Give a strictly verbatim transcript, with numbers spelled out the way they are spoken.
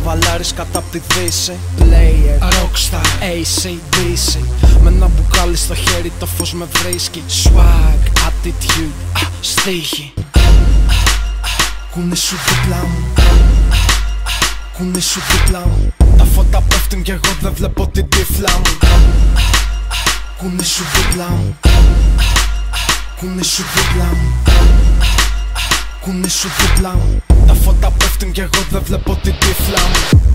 καβαλάρης κατά απ' τη Δύση. Player, rockstar, έι σι ντι σι. Με ένα μπουκάλι στο χέρι το φως με βρίσκει. Swag, attitude, α, στίχη. Κούνε σου δίπλα μου, κούνε σου δίπλα μου. Τα φώτα πέφτουν κι εγώ δεν βλέπω την τύφλα μου. Κούνε σου δίπλα μου, κούνε σου δίπλα μου. Κούνε σου δίπλα μου. Τα φώτα πέφτουν κι εγώ δεν βλέπω την τύφλα μου.